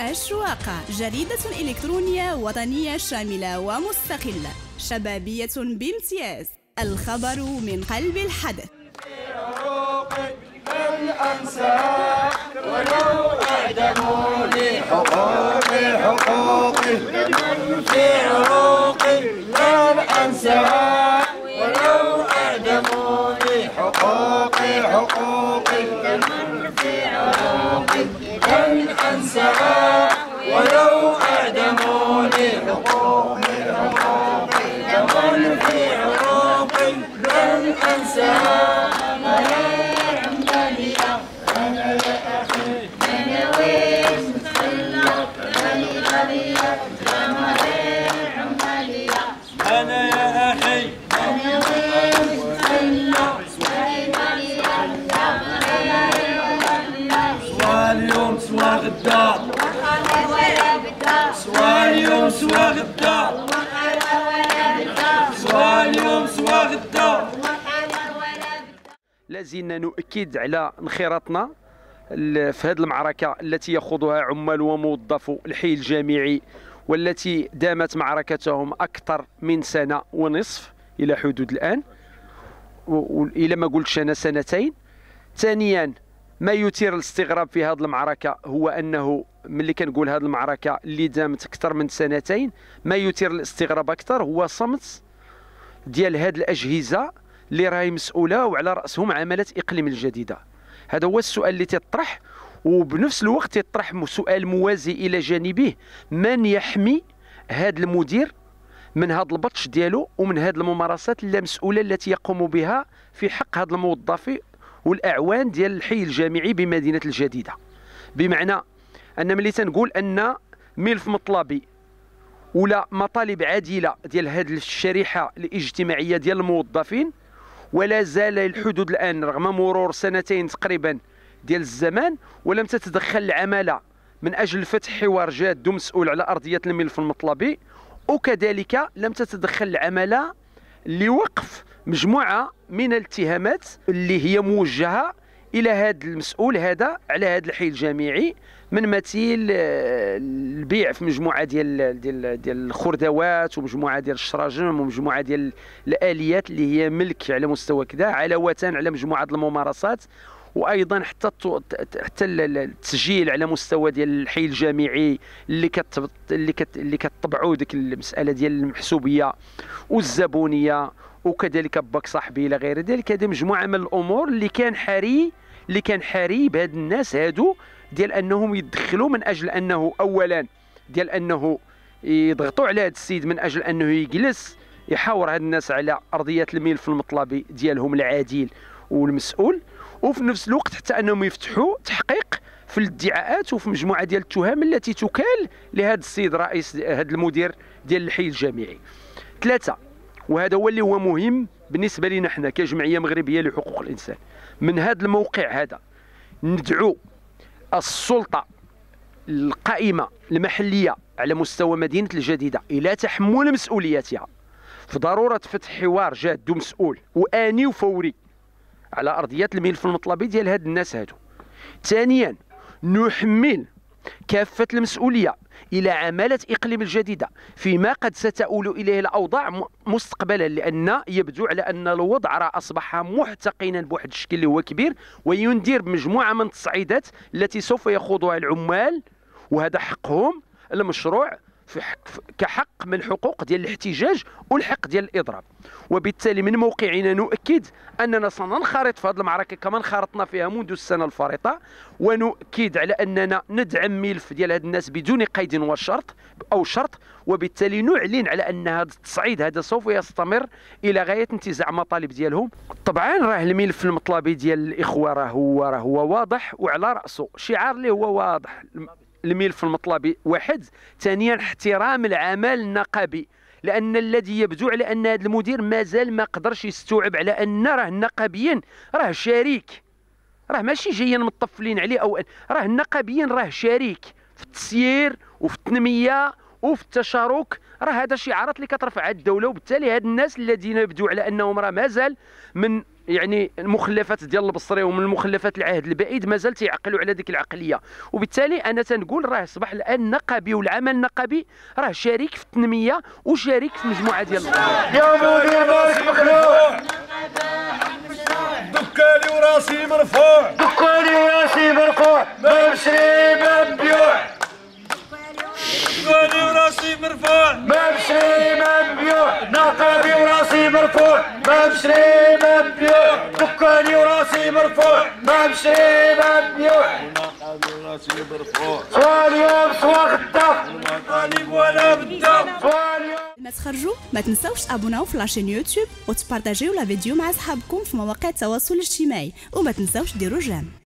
أشواق، جريدة إلكترونية وطنية شاملة ومستقلة، شبابية بامتياز، الخبر من قلب الحدث. في عروقي لن أنساك ولو أعدموا لي حقوقي في عروقي لن أنساك ولو أعدموا لي حقوقي في عروقي لن أنساك ولو أعدموا لي حقوقي في عروقي لن أنساك. أنا يا أخي سوا اليوم سوا غدا، سوا اليوم سوا غدا، سوا اليوم سوا غدا. لازلنا نؤكد على انخراطنا في هذه المعركة التي يخوضها عمال وموظفو الحي الجامعي، والتي دامت معركتهم أكثر من سنة ونصف إلى حدود الآن، إلى ما قلتش أنا سنتين. ثانيا، ما يثير الاستغراب في هذه المعركة هو أنه ملي كنقول هذه المعركة اللي دامت أكثر من سنتين، ما يثير الاستغراب أكثر هو صمت ديال هذه الأجهزة اللي راهي مسؤولة وعلى رأسهم عمالة إقليم الجديدة. هذا هو السؤال اللي تطرح، وبنفس الوقت يطرح سؤال موازي إلى جانبه: من يحمي هذا المدير من هذا البطش ديالو ومن هذه الممارسات اللامسؤولة التي يقوم بها في حق هذا الموظف والأعوان ديال الحي الجامعي بمدينة الجديدة؟ بمعنى أن ملي تنقول أن ملف مطلبي ولا مطالب عادلة ديال هذه الشريحة الاجتماعية ديال الموظفين، ولا زال الحدود الآن رغم مرور سنتين تقريبا ديال الزمان ولم تتدخل العمالة من أجل فتح حوار جاد ومسؤول على أرضية الملف المطلبي، وكذلك لم تتدخل العمالة لوقف مجموعة من الاتهامات اللي هي موجهة إلى هذا المسؤول هذا على هذا الحي الجامعي، من مثيل البيع في مجموعة ديال الخردوات ومجموعة ديال الشراجم ومجموعة ديال الآليات اللي هي ملك على مستوى كذا، علاوة على مجموعة الممارسات، وايضا حتى التسجيل على مستوى ديال الحي الجامعي اللي كتطبعوا ديك المساله ديال المحسوبيه والزبونيه، وكذلك باك صاحبي الى غير ذلك. هذه مجموعه من الامور اللي كان حري بهاد الناس هادو ديال انهم يدخلوا من اجل انه اولا ديال انه يضغطوا على هذا السيد من اجل انه يجلس يحاور هاد الناس على ارضيه الملف المطلبي ديالهم العادل والمسؤول، وفي نفس الوقت حتى انهم يفتحوا تحقيق في الادعاءات وفي مجموعه ديال التهم التي تكال لهذا السيد رئيس هذا المدير ديال الحي الجامعي. ثلاثه، وهذا هو اللي هو مهم بالنسبه لنا حنا كجمعيه مغربيه لحقوق الانسان، من هذا الموقع هذا ندعو السلطه القائمه المحليه على مستوى مدينه الجديده الى تحمل مسؤوليتها في ضروره فتح حوار جاد ومسؤول وآني وفوري على أرضية الملف المطلبي ديال هاد الناس هادو. ثانيا، نحمل كافة المسؤولية إلى عمالة إقليم الجديدة فيما قد ستؤول إليه الأوضاع مستقبلا، لأن يبدو على أن الوضع راه أصبح محتقنا بواحد الشكل اللي هو كبير، ويندير بمجموعة من التصعيدات التي سوف يخوضها العمال، وهذا حقهم المشروع كحق من الحقوق ديال الاحتجاج والحق ديال الإضراب. وبالتالي من موقعنا نؤكد أننا سننخرط في هذه المعركة كما انخرطنا فيها منذ السنة الفارطة، ونؤكد على أننا ندعم ملف ديال هاد الناس بدون قيد وشرط أو شرط، وبالتالي نعلن على أن هذا التصعيد هذا سوف يستمر إلى غاية انتزاع مطالب ديالهم. طبعا راه الملف المطلبي ديال الإخوة راه هو واضح، وعلى رأسه شعار اللي هو واضح: الملف المطلبي واحد. ثانيا، احترام العمل النقابي، لان الذي يبدو على ان هذا المدير مازال ما قدرش يستوعب على ان راه النقابيين راه شريك، راه ماشي جايين مطفلين عليه، او راه النقابيين راه شريك في التسيير وفي التنميه وفي التشارك، راه هذا شعارات اللي كترفعها الدوله. وبالتالي هاد الناس الذين يبدو على انهم راه مازال من يعني المخلفات ديال البصري ومن المخلفات العهد البعيد مازال تيعقلوا على ديك العقليه. وبالتالي انا تنقول راه اصبح الان النقابي والعمل النقابي راه شريك في التنميه وشريك في مجموعه ديال يا مدير راسي مخلوع، دكالي وراسي مرفوع، دكالي وراسي مرفوع، ما مشري ما مبيوع، دكالي وراسي مرفوع، ما مشري ما مبيوع، نقابي وراسي مرفوع، ما مشري ما مبيوع، دكالي وراسي مرفوع، ما مشري ما مبيوع، نقابي وراسي مرفوع، سوا اليوم سوا غدا، ما طالب ولا بدا، سوا اليوم. ما تخرجوا ما تنساوش تابوناو في لاشين يوتيوب وتبارطاجيو لا فيديو مع اصحابكم في مواقع التواصل الاجتماعي، وما تنساوش ديروا جيم.